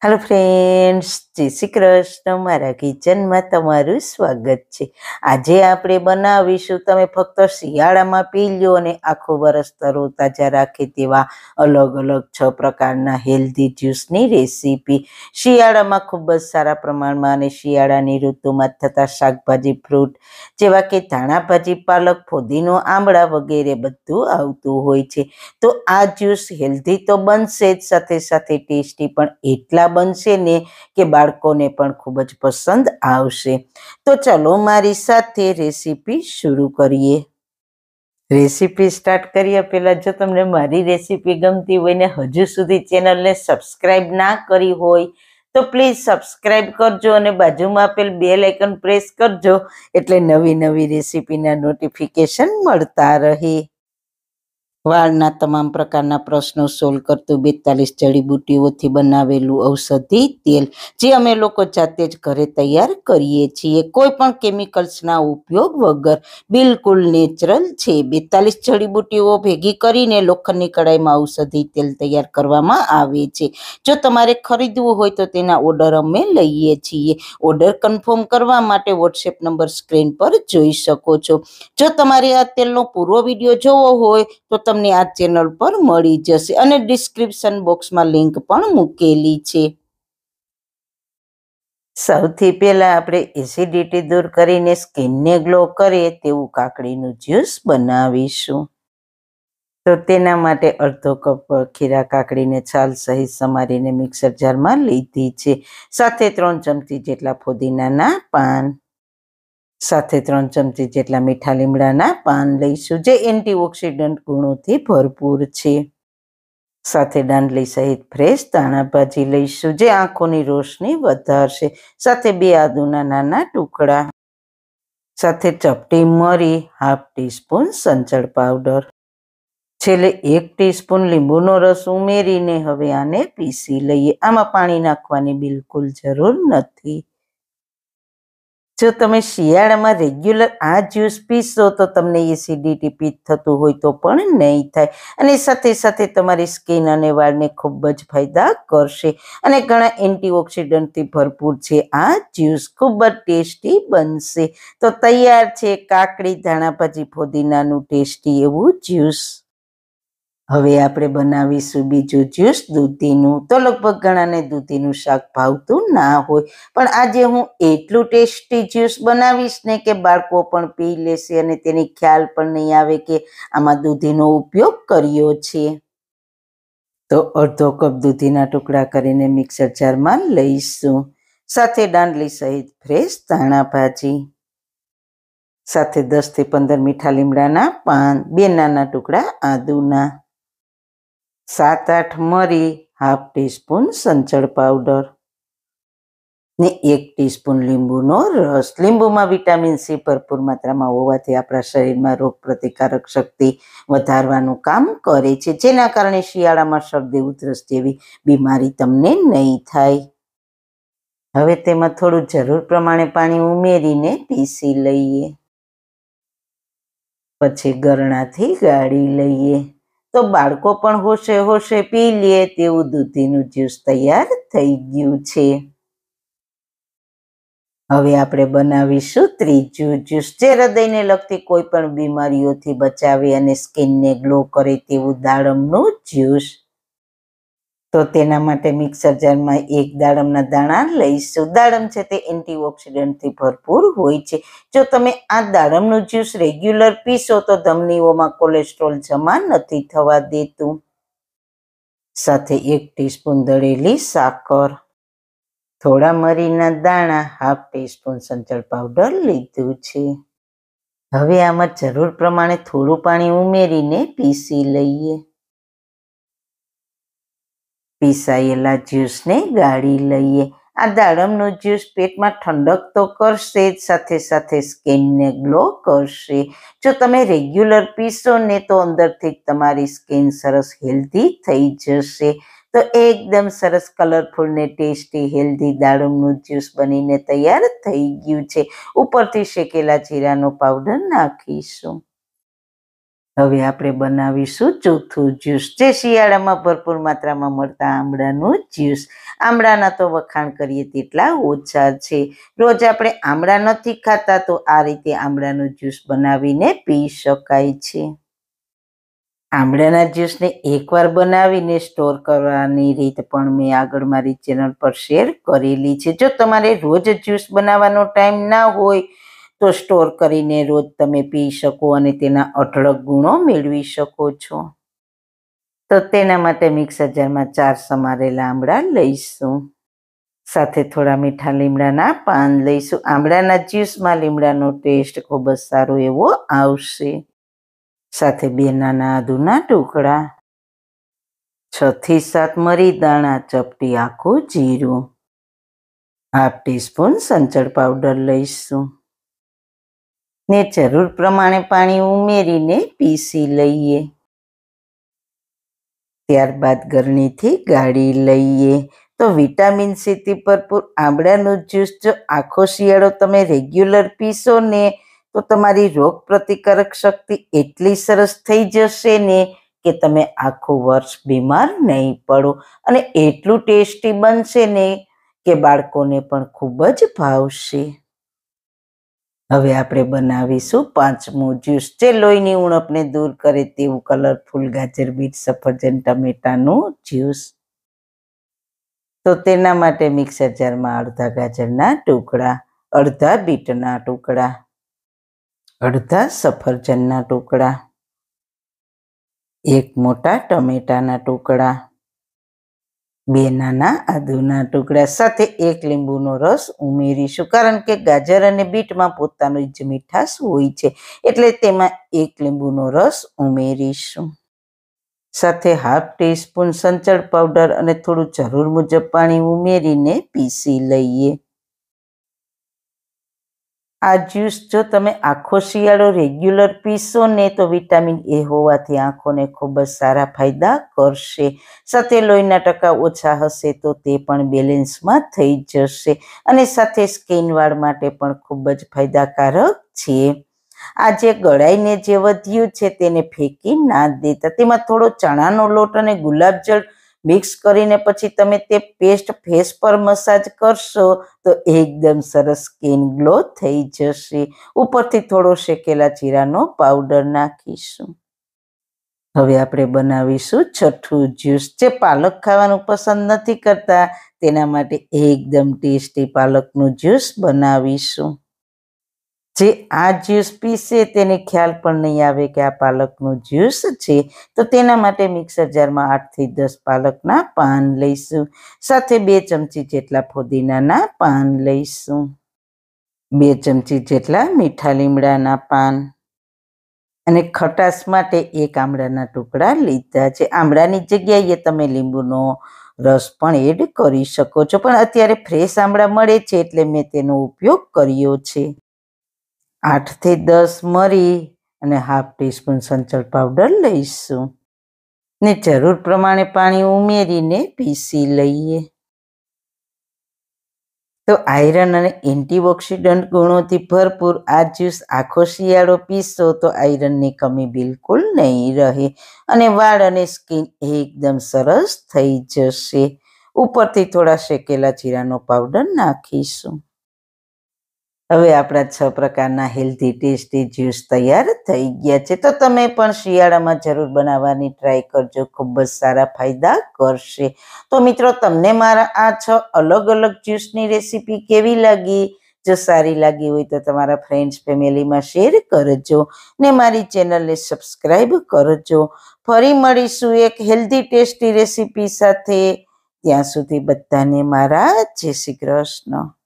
Hello friends, जय श्री कृष्ण। मारा kitchen में तमारुं स्वागत छे। आजे आपणे बनावीशुं तमे फक्त शियाळामां पी लो अने आखुं वरस तरोताजा राखे तेवा अलग अलग 6 प्रकारना हेल्धी ज्यूसनी रेसिपी। शियाळामां खूब ज सारा प्रमाणमां अने शियाळानी ऋतुमां थता शाकभाजी फ्रूट जेवा के धाणा भाजी, पालक, फुदीनो, आंबळा वगैरे बधुं आवतुं होय छे। तो आ ज्यूस हेल्धी तो बनशे ज, साथे साथे टेस्टी पण એટલા બનશે ને કે બાળકોને પણ ખૂબ જ પસંદ આવશે। તો ચલો મારી સાથે રેસીપી શરૂ કરીએ। રેસીપી સ્ટાર્ટ કર્યા પહેલા જો તમને મારી રેસીપી ગમતી હોય ને હજુ સુધી ચેનલને સબસ્ક્રાઇબ ના કરી હોય તો પ્લીઝ સબસ્ક્રાઇબ કરજો અને બાજુમાં આપેલ બેલ આઇકન પ્રેસ કરજો એટલે નવી નવી રેસીપીના નોટિફિકેશન મળતા રહે। વાળના તમામ પ્રકારના પ્રશ્નો સોલ્વ કરતું 42 જડીબુટ્ટીઓથી બનાવેલું ઔષધિ તેલ જે અમે લોકો જાતે જ ઘરે તૈયાર કરીએ છીએ, કોઈ પણ કેમિકલ્સના ઉપયોગ વગર, બિલકુલ નેચરલ છે। 42 જડીબુટ્ટીઓ ભેગી કરીને લોખંડની કડાઈમાં ઔષધિ તેલ તૈયાર કરવામાં આવે છે। જો તમારે ખરીદવું હોય તો તેના ઓર્ડર અમે લઈએ છીએ। ઓર્ડર કન્ફર્મ કરવા માટે વોટ્સએપ નંબર સ્ક્રીન પર જોઈ શકો છો। જો તમારે આ તેલનો પૂરો વિડીયો જોવો હોય તો તમને આ ચેનલ પર મળી જશે અને ડિસ્ક્રિપ્શન બોક્સમાં લિંક પણ મૂકેલી છે। સૌથી પહેલા આપણે એસિડિટી દૂર કરીને સ્કિનને ગ્લો કરે તેવું કાકડીનું જ્યુસ બનાવીશું। તો તેના માટે અડધો કપ ખીરા કાકડીને છાલ સહિત સમારીને મિક્સર જારમાં લીધી છે। સાથે 3 ચમચી જેટલા ફુદીનાના પાન, સાથે 3 ચમચી જેટલા મીઠા લીમડાના પાન લઈશું જે એન્ટીઓક્સિડન્ટ ગુણોથી ભરપૂર છે। સાથે દાંડલી સહિત ફ્રેશ ધાણા ભાજી લઈશું જે આંખોની રોશની વધારશે। સાથે 2 આદુના નાના ટુકડા, સાથે ચપટી મરી, ½ ટીસ્પૂન સંચળ પાવડર, છેલ્લે 1 ટીસ્પૂન લીંબુનો રસ ઉમેરીને હવે આને પીસી લઈએ। આમાં પાણી નાખવાની બિલકુલ જરૂર નથી। જો તમે શિયાળામાં રેગ્યુલર આ જ્યુસ પીશો તો તમને એસિડિટી પિત્ત થતું હોય તો પણ નહીં થાય અને સાથે સાથે તમારી સ્કિન અને વાળને ખૂબ જ ફાયદા કરશે અને ઘણા એન્ટીઓક્સિડન્ટથી ભરપૂર છે આ જ્યુસ, ખૂબ જ ટેસ્ટી બનશે। તો તૈયાર છે કાકડી ધાણા ભાજી ફુદીનાનું ટેસ્ટી એવું જ્યુસ। હવે આપણે બનાવીશું બીજું જ્યુસ દૂધીનું। તો લગભગ ઘણાને દૂધીનું શાક ભાવતું ના હોય, પણ આજે હું એટલું ટેસ્ટી જ્યુસ બનાવીશ ને કે બાળકો પણ પી લેશે અને તેની ખ્યાલ પણ નહીં આવે કે આમાં દૂધીનો ઉપયોગ કર્યો છે। તો અડધો કપ દૂધીના ટુકડા કરીને મિક્સર જારમાં લઈશું, સાથે દાંડલી સહિત ફ્રેશ ધાણા ભાજી, સાથે 10 થી 15 મીઠા લીમડાના પાન, 2 નાના ટુકડા આદુના, 7-8 મરી, ½ ટીસ્પૂન સંચળ પાવડર ને 1 ટીસ્પૂન લીંબુનો રસ। લીંબુમાં વિટામિન સી ભરપૂર માત્રામાં હોવાથી આપણા શરીરમાં રોગ પ્રતિકારક શક્તિ વધારવાનું કામ કરે છે, જેના કારણે શિયાળામાં શરદી ઉધરસ જેવી બીમારી તમને નહીં થાય। હવે તેમાં થોડું જરૂર પ્રમાણે પાણી ઉમેરીને પીસી લઈએ, પછી ગરણાથી ગાળી લઈએ। તો બાળકો પણ હોશે હોશે પી લે તેવું દૂધીનું જ્યુસ તૈયાર થઈ ગયું છે। હવે આપણે બનાવીશું ત્રીજું જ્યુસ જે હૃદયને લગતી કોઈ પણ બીમારીઓથી બચાવે અને સ્કિનને ગ્લો કરે તેવું દાડમનું જ્યુસ। તો તેના માટે મિક્સર જારમાં 1 દાડમના દાણા લઈશું। દાડમ છે તે એન્ટીઓક્સિડન્ટથી ભરપૂર હોય છે। જો તમે આ દાડમનું જ્યુસ રેગ્યુલર પીશો તો ધમનીઓમાં કોલેસ્ટ્રોલ જમા નથી થવા દેતું। સાથે 1 ટીસ્પૂન દળેલી સાકર, થોડા મરીના દાણા, ½ ટીસ્પૂન સંચળ પાવડર લીધું છે। હવે આમાં જરૂર પ્રમાણે થોડું પાણી ઉમેરીને પીસી લઈએ, પીસાયેલા જ્યુસને ગાળી લઈએ। આ દાડમનું જ્યુસ પેટમાં ઠંડક તો કરશે જ, સાથે સાથે સ્કિનને ગ્લો કરશે। જો તમે રેગ્યુલર પીશો ને તો અંદરથી તમારી સ્કિન સરસ હેલ્ધી થઈ જશે। તો એકદમ સરસ કલરફુલ ને ટેસ્ટી હેલ્ધી દાડમનું જ્યુસ બનીને તૈયાર થઈ ગયું છે। ઉપરથી શેકેલા જીરાનો પાવડર નાખીશું। હવે આપણે બનાવીશું ચોથું જ્યુસ, જે શિયાળામાં ભરપૂર માત્રામાં મળતા આમળાનું જ્યુસ. આમળાના તો વખાણ કરીએ તેટલા ઓછા છે. રોજ આપણે આમળા નથી ખાતા તો આ રીતે આમળાનું જ્યુસ બનાવીને પી શકાય છે. આમળાના જ્યુસને એકવાર બનાવીને સ્ટોર કરવાની રીત પણ મેં આગળ મારી ચેનલ પર શેર કરેલી છે. જો તમારે રોજ જ્યુસ બનાવવાનો ટાઈમ ના હોય તો સ્ટોર કરીને રોજ તમે પી શકો અને તેના અઢળક ગુણો મેળવી શકો છો. તો તેના માટે મિક્સર જારમાં 4 સમારેલા આમળા લઈશું. સાથે થોડા મીઠા લીમડાના પાન લઈશું. આમળાના જ્યુસમાં લીમડાનો ટેસ્ટ ખૂબ જ સારો એવો આવશે. સાથે 2 નાના આદુના ટુકડા, 6 થી 7 મરી દાણા, ચપટી આખું જીરું, ½ ટીસ્પૂન સંચળ પાવડર લઈશું ને જરૂર પ્રમાણે પાણી ઉમેરીને પીસી લઈએ. ત્યારબાદ ગરણીથી ગાળી લઈએ. તો વિટામિન સી થી ભરપૂર આમળાનું જ્યુસ જો આખો શિયાળો તમે રેગ્યુલર પીશો ને તો તમારી રોગ પ્રતિકારક શક્તિ એટલી સરસ થઈ જશે ને કે તમે આખું વર્ષ બીમાર નહીં પડો અને એટલું ટેસ્ટી બનશે ને કે બાળકોને પણ ખૂબ જ ભાવશે. હવે આપણે બનાવીશું 5મું જ્યુસ, જે લોહીની ઉણપને દૂર કરે તેવું કલરફુલ ગાજર, બીટ, સફરજન, ટમેટાનું જ્યુસ. તો તેના માટે મિક્સર જારમાં અડધા ગાજરના ટુકડા, અડધા બીટના ટુકડા, અડધા સફરજનના ટુકડા, 1 મોટા ટમેટાના ટુકડા, 2 નાના આદુના ટુકડા સાથે 1 લીંબુનો રસ ઉમેરીશું. કારણ કે ગાજર અને બીટમાં પોતાનું જ મીઠાશ હોય છે એટલે તેમાં 1 લીંબુનો રસ ઉમેરીશું. સાથે ½ ટીસ્પૂન સંચળ પાવડર અને થોડું જરૂર મુજબ પાણી ઉમેરીને પીસી લઈએ. આ જ્યુસ જો તમે આખો શિયાળો રેગ્યુલર પીશો ને તો વિટામિન એ હોવાથી આંખોને ખૂબ જ સારા ફાયદા કરશે. સાથે લોહીના ટકા ઓછા હશે તો તે પણ બેલેન્સમાં થઈ જશે અને સાથે સ્કિન વાળ માટે પણ ખૂબ જ ફાયદાકારક છે. આ જે ગળાઈને જે વધ્યું છે તેને ફેંકી ના દેતા, તેમાં થોડો ચણાનો લોટ અને ગુલાબજળ મિક્સ કરીને પછી તમે તે પેસ્ટ ફેસ પર મસાજ કરશો તો એકદમ સરસ સ્કિન ગ્લો થઈ જશે. ઉપરથી થોડો શેકેલા જીરાનો પાવડર નાખીશું. હવે આપણે બનાવીશું 6થું જ્યુસ, જે પાલક ખાવાનું પસંદ નથી કરતા તેના માટે એકદમ ટેસ્ટી પાલકનું જ્યુસ બનાવીશું. જે આ જ્યુસ પીશે તેને ખ્યાલ પણ નહીં આવે કે આ પાલકનું જ્યુસ છે. તો તેના માટે મિક્સર જારમાં 8 થી 10 પાલકના પાન લઈશું. સાથે 2 ચમચી જેટલા ફુદીનાના પાન લઈશું, 2 ચમચી જેટલા મીઠા લીમડાના પાન અને ખટાશ માટે 1 આમળાના ટુકડા લીધા છે. આમળાની જગ્યાએ તમે લીંબુનો રસ પણ એડ કરી શકો છો, પણ અત્યારે ફ્રેશ આમળા મળે છે એટલે મેં તેનો ઉપયોગ કર્યો છે. 8 થી 10 મરી અને ½ ટીસ્પૂન સંચળ પાવડર લઈશું ને જરૂર પ્રમાણે પાણી ઉમેરીને પીસી લઈએ. તો આયરન અને એન્ટીઓક્સિડન્ટ ગુણોથી ભરપૂર આ જ્યુસ આખો શિયાળો પીશો તો આયરનની કમી બિલકુલ નહીં રહે અને વાળ અને સ્કિન એકદમ સરસ થઈ જશે. ઉપરથી થોડા શેકેલા જીરાનો પાવડર નાખીશું. હવે આપણા 6 પ્રકારના હેલ્ધી ટેસ્ટી જ્યુસ તૈયાર થઈ ગયા છે. તો તમે પણ શિયાળામાં જરૂર બનાવવાની ટ્રાય કરજો, ખૂબ જ સારા ફાયદા કરશે. તો મિત્રો, તમને મારા આ 6 અલગ અલગ જ્યુસની રેસીપી કેવી લાગી? જો સારી લાગી હોય તો તમારા ફ્રેન્ડ્સ ફેમિલીમાં શેર કરજો ને મારી ચેનલને સબસ્ક્રાઈબ કરજો. ફરી મળીશું એક હેલ્ધી ટેસ્ટી રેસીપી સાથે. ત્યાં સુધી બધાને મારા જય શ્રી કૃષ્ણ.